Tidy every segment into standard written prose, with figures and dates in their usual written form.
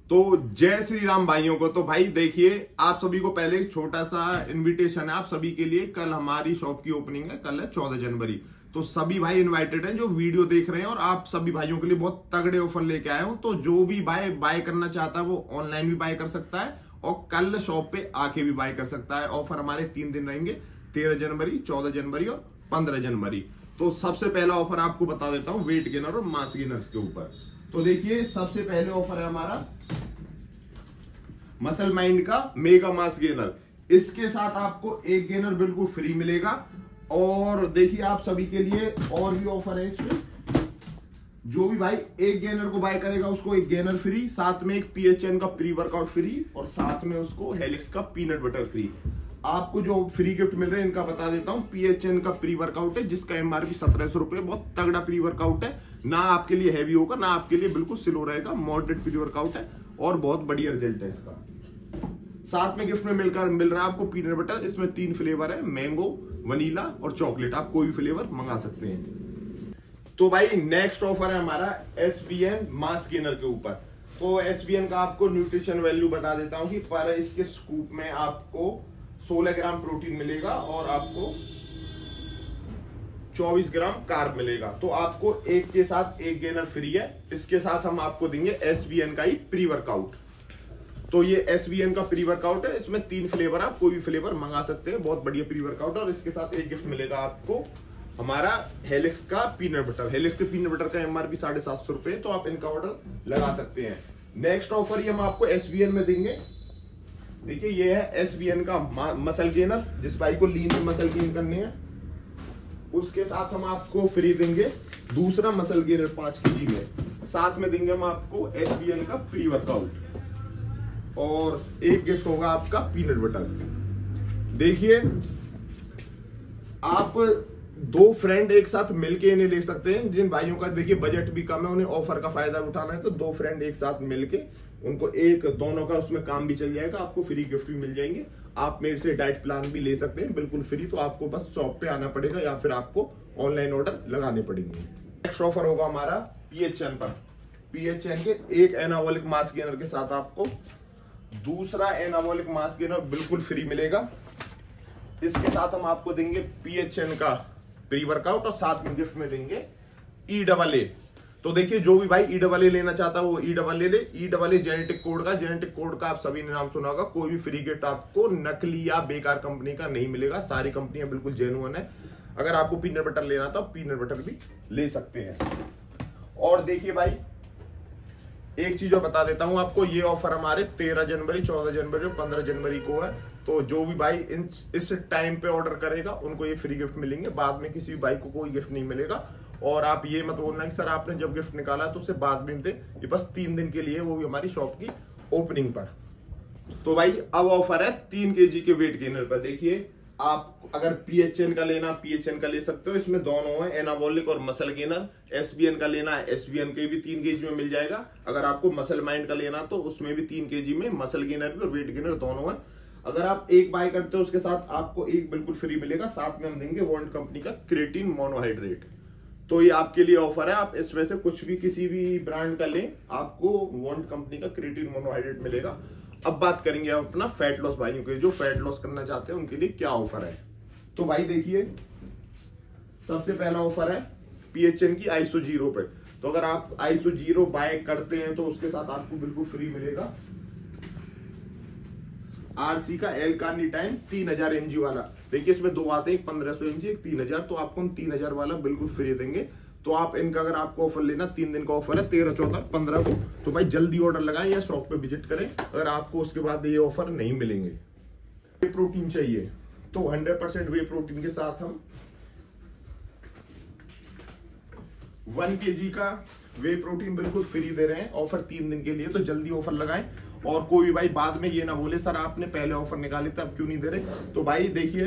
तो जय श्री राम भाइयों को। तो भाई देखिए, आप सभी को पहले एक छोटा सा इनविटेशन है आप सभी के लिए। कल हमारी शॉप की ओपनिंग है, कल है 14 जनवरी। तो सभी भाई इनवाइटेड हैं जो वीडियो देख रहे हैं, और आप सभी भाइयों के लिए बहुत तगड़े ऑफर लेके आए हूं। तो जो भी भाई बाय करना चाहता है वो ऑनलाइन भी बाय कर सकता है और कल शॉप पे आके भी बाय कर सकता है। ऑफर हमारे 3 दिन रहेंगे, 13 जनवरी, 14 जनवरी और 15 जनवरी। तो सबसे पहला ऑफर आपको बता देता हूँ वेट गेनर और मास गेनर्स के ऊपर। तो देखिए, सबसे पहले ऑफर है हमारा मसल माइंड का मेगा मास गेनर। इसके साथ आपको एक गेनर बिल्कुल फ्री मिलेगा। और देखिए, आप सभी के लिए और भी ऑफर है इसमें। जो भी भाई एक गेनर को बाय करेगा उसको एक गेनर फ्री, साथ में एक PHN का प्री वर्कआउट फ्री, और साथ में उसको हेलिक्स का पीनट बटर फ्री। आपको जो फ्री गिफ्ट मिल रहे हैं इनका बता देता हूं। PHN का प्री वर्कआउट है जिसका MRP 1700 रुपए, बहुत तगड़ा प्री वर्कआउट है। ना आपके लिए हैवी होगा ना आपके लिए बिल्कुल स्लो रहेगा, मॉडरेट प्री वर्कआउट है और बहुत बढ़िया रिजल्ट है इसका। साथ में गिफ्ट में मिल रहा है आपको पीनट बटर। इसमें 3 फ्लेवर है, मैंगो, वनीला और चॉकलेट। आप कोई भी फ्लेवर मंगा सकते हैं। तो भाई नेक्स्ट ऑफर है हमारा SBN मास गेनर के ऊपर। तो SBN का आपको न्यूट्रिशन वैल्यू बता देता हूं कि पर इसके स्कूप में आपको 16 ग्राम प्रोटीन मिलेगा और आपको 24 ग्राम कार्ब मिलेगा। तो आपको एक के साथ एक गेनर फ्री है। इसके साथ हम आपको देंगे SBN का ही प्री वर्कआउट। तो ये SBN का प्री वर्कआउट है, इसमें 3 फ्लेवर, आप कोई भी फ्लेवर मंगा सकते हैं, बहुत बढ़िया प्री वर्कआउट है। और इसके साथ एक गिफ्ट मिलेगा आपको हमारा हेलिक्स का पीनट बटर। हेलिक्स के पीनट बटर का MRP 750 रुपए, तो आप इनका ऑर्डर लगा सकते हैं। नेक्स्ट ऑफर ये हम आपको SBN में देंगे। देखिए, ये है SBN का मसल गेनर, जिस भाई को लीन में मसल गेन करने हैं उसके साथ हम आपको फ्री देंगे दूसरा मसल गेनर 5 kg में। साथ में देंगे हम आपको SBN का प्री वर्कआउट और एक गिफ्ट होगा आपका पीनट बटर। देखिए, आप 2 फ्रेंड एक साथ मिलके इन्हें ले सकते हैं। जिन भाइयों का देखिए बजट भी कम है, उन्हें ऑफर का फायदा उठाना है, तो 2 फ्रेंड एक साथ मिलके उनको दोनों का उसमें काम भी चल जाएगा, आपको फ्री गिफ्ट भी मिल जाएंगे। आप मेरे से डाइट प्लान भी ले सकते हैं बिल्कुल फ्री। तो आपको बस शॉप पे आना पड़ेगा या फिर आपको ऑनलाइन ऑर्डर लगाने पड़ेंगे। नेक्स्ट ऑफर होगा हमारा PHN पर। PHN के एक एनाबॉलिक मास गेनर के साथ आपको दूसरा एनाबॉलिक मास गेनर बिल्कुल फ्री मिलेगा। इसके साथ हम आपको देंगे PHN का प्री वर्कआउट और साथ में गिफ्ट में देंगे EAA। तो देखिए, जो भी भाई EAA लेना चाहता है वो EAA ले। EAA जेनेटिक कोड का आप सभी ने नाम सुना होगा। कोई भी फ्री गिफ्ट आपको नकली या बेकार कंपनी का नहीं मिलेगा, सारी कंपनियां बिल्कुल जेन्युइन है। अगर आपको पीनट बटर लेना तो पीनट बटर भी ले सकते हैं। और देखिए भाई, एक चीज और बता देता हूं आपको, ये ऑफर हमारे 13 जनवरी, 14 जनवरी और 15 जनवरी को है। तो जो भी भाई इस टाइम पे ऑर्डर करेगा उनको ये फ्री गिफ्ट मिलेंगे। बाद में किसी भी भाई को कोई गिफ्ट नहीं मिलेगा। और आप ये मत बोलना कि सर आपने जब गिफ्ट निकाला तो उसे बाद में दे। ये बस 3 दिन के लिए, वो भी हमारी शॉप की ओपनिंग पर। तो भाई अब ऑफर है 3 kg के वेट गेनर पर। देखिए, आप अगर PHN का लेना PHN का ले सकते हो। इसमें दोनों है, एनाबॉलिक और मसल गेनर। SBN का लेना है SBN के भी 3 kg में मिल जाएगा। अगर आपको मसल माइंड का लेना तो उसमें भी 3 kg में मसल गेनर भी और वेट गेनर दोनों है। अगर आप एक बाय करते हो उसके साथ आपको एक बिल्कुल फ्री मिलेगा। साथ में हम देंगे वॉन्ट कंपनी का क्रिएटिन मोनोहाइड्रेट। तो ये आपके लिए ऑफर है, आप इसमें से कुछ भी किसी भी ब्रांड का लें, आपको वॉन्ट कंपनी का क्रिएटिन मोनोहाइड्रेट मिलेगा। अब बात करेंगे आप अपना फैट लॉस भाइयों के, जो फैट लॉस करना चाहते हैं उनके लिए क्या ऑफर है। तो भाई देखिए, सबसे पहला ऑफर है PHN की ISO 0 पे। तो अगर आप ISO 0 बाय करते हैं तो उसके साथ आपको बिल्कुल फ्री मिलेगा RC का L-कार्निटाइन 3000 mg वाला। देखिए, इसमें 2 आते हैं, एक 1500 mg, एक 3000। तो आपको हम 3000 वाला बिल्कुल फ्री देंगे। तो आप इनका अगर आपको ऑफर लेना, 3 दिन का ऑफर है, 13, 14, 15 को। तो भाई जल्दी ऑर्डर लगाएं या शॉप पे विजिट करें, अगर आपको उसके बाद ये ऑफर नहीं मिलेंगे। वे प्रोटीन चाहिए तो 100% वे प्रोटीन के साथ हम 1 kg का वे प्रोटीन बिल्कुल फ्री दे रहे हैं। ऑफर 3 दिन के लिए, तो जल्दी ऑफर लगाएं। और कोई भाई बाद में ये ना बोले सर आपने पहले ऑफर निकाले थे अब क्यों नहीं दे रहे। तो भाई देखिए,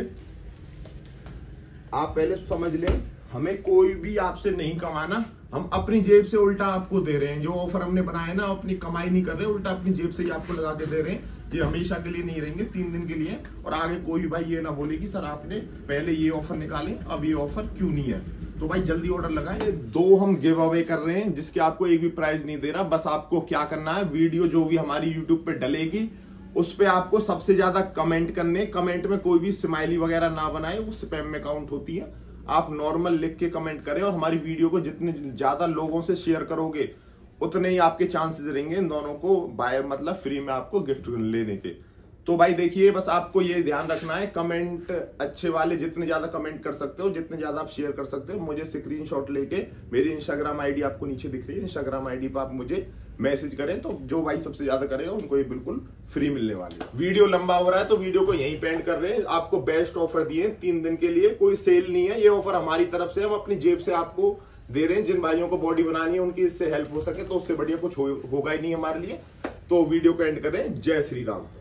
आप पहले समझ लें, हमें कोई भी आपसे नहीं कमाना, हम अपनी जेब से उल्टा आपको दे रहे हैं। जो ऑफर हमने बनाए ना, अपनी कमाई नहीं कर रहे, उल्टा अपनी जेब से ही आपको लगा के दे रहे हैं। ये हमेशा के लिए नहीं रहेंगे, 3 दिन के लिए। और आगे कोई भाई ये ना बोले कि सर आपने पहले ये ऑफर निकाले अब ये ऑफर क्यों नहीं है। तो भाई जल्दी ऑर्डर लगाएं। ये 2 हम गिव अवे कर रहे हैं जिसके आपको एक भी प्राइस नहीं दे रहा। बस आपको क्या करना है, वीडियो जो भी हमारी यूट्यूब पे डलेगी उस पे आपको सबसे ज्यादा कमेंट करने। कमेंट में कोई भी स्माइली वगैरह ना बनाए, वो स्पैम में काउंट होती है। आप नॉर्मल लिख के कमेंट करें और हमारी वीडियो को जितने ज्यादा लोगों से शेयर करोगे उतने ही आपके चांसेस रहेंगे इन दोनों को बाय मतलब फ्री में आपको गिफ्ट लेने के। तो भाई देखिए, बस आपको ये ध्यान रखना है, कमेंट अच्छे वाले जितने ज्यादा कमेंट कर सकते हो, जितने ज्यादा आप शेयर कर सकते हो, मुझे स्क्रीनशॉट लेके मेरी इंस्टाग्राम आईडी आपको नीचे दिख रही है, इंस्टाग्राम आईडी पर आप मुझे मैसेज करें। तो जो भाई सबसे ज्यादा करेगा उनको ये बिल्कुल फ्री मिलने वाली है। वीडियो लंबा हो रहा है तो वीडियो को यहीं पे एंड कर रहे हैं। आपको बेस्ट ऑफर दिए 3 दिन के लिए, कोई सेल नहीं है, ये ऑफर हमारी तरफ से हम अपनी जेब से आपको दे रहे हैं। जिन भाइयों को बॉडी बनानी है उनकी इससे हेल्प हो सके तो उससे बढ़िया कुछ होगा ही नहीं हमारे लिए। तो वीडियो को एंड करें। जय श्री राम।